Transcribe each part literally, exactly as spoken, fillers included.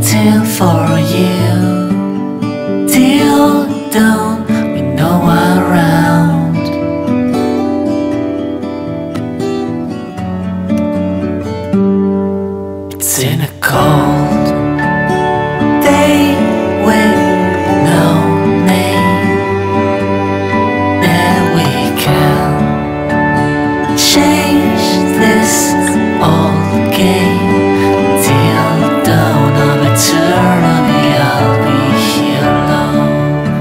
waiting for you till dawn with no one around. It's in a cold day with no name that we can change this old game. Till dawn of eternity, I'll be here alone.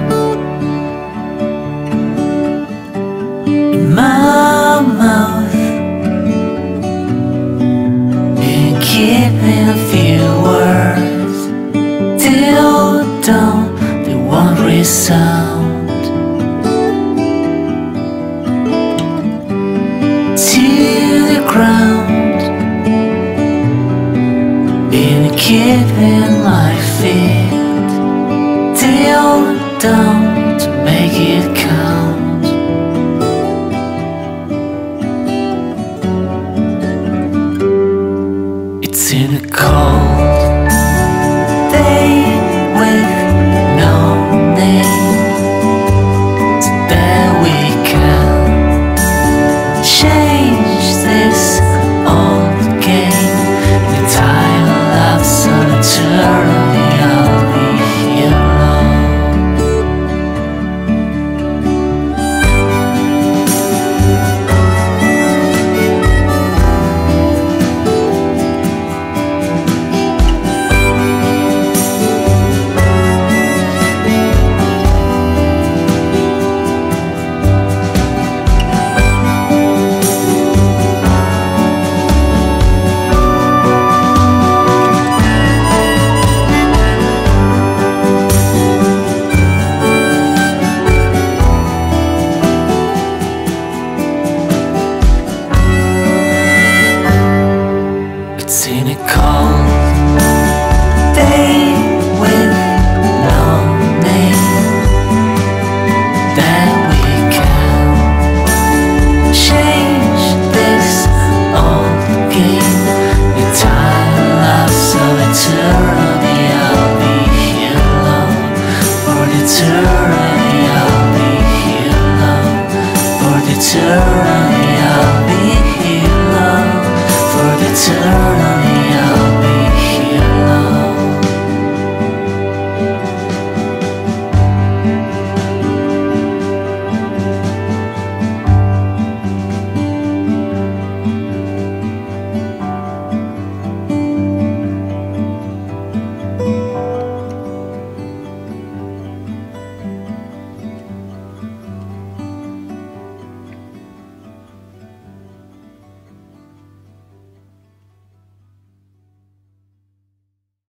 In my mouth, been keeping a few words till dawn, they won't resound. To the ground, been keeping my feet till dawn to make it count. It's in a cold day with no name, so that we can change this old game. The title of some eternity, I'll be here alone. It's in a cold day with no name that we can change this old game. The title of some eternity, I'll be here alone. For the eternity, I'll be here alone. For the eternity,